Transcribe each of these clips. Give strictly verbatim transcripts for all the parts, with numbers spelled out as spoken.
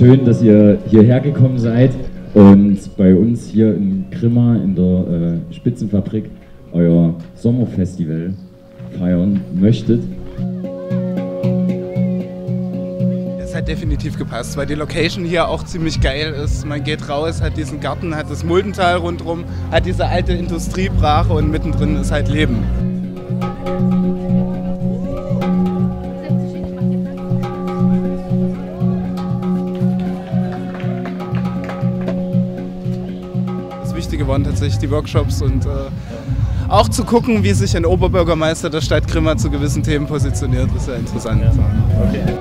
schön, dass ihr hierher gekommen seid und bei uns hier in Grimma in der äh, Spitzenfabrik euer Sommerfestival feiern möchtet. Es hat definitiv gepasst, weil die Location hier auch ziemlich geil ist. Man geht raus, hat diesen Garten, hat das Muldental rundherum, hat diese alte Industriebrache und mittendrin ist halt Leben. Das Wichtige waren tatsächlich die Workshops und äh, auch zu gucken, wie sich ein Oberbürgermeister der Stadt Grimma zu gewissen Themen positioniert, ist ja interessant. Okay.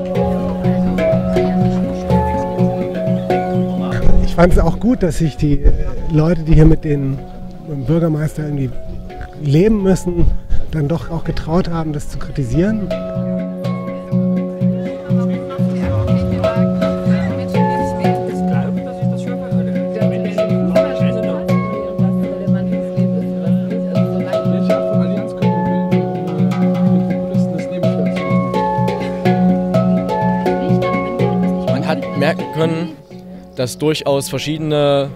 Ich fand es auch gut, dass sich die Leute, die hier mit, den, mit dem Bürgermeister irgendwie leben müssen, dann doch auch getraut haben, das zu kritisieren. Man hat merken können, dass durchaus verschiedene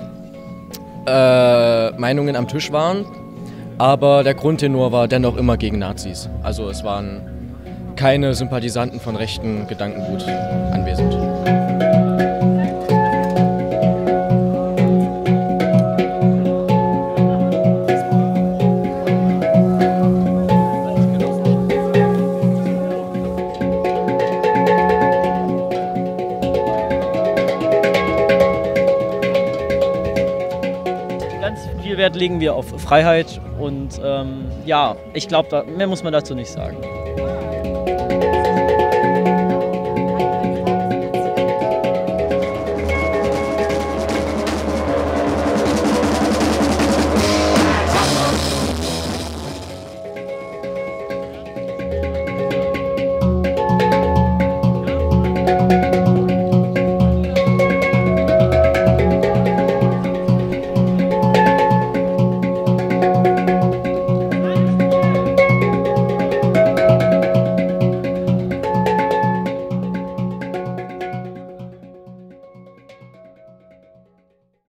äh, Meinungen am Tisch waren, aber der Grundtenor war dennoch immer gegen Nazis. Also es waren keine Sympathisanten von rechten Gedankengut anwesend. Ganz viel Wert legen wir auf Freiheit und ähm, ja, ich glaube, mehr muss man dazu nicht sagen.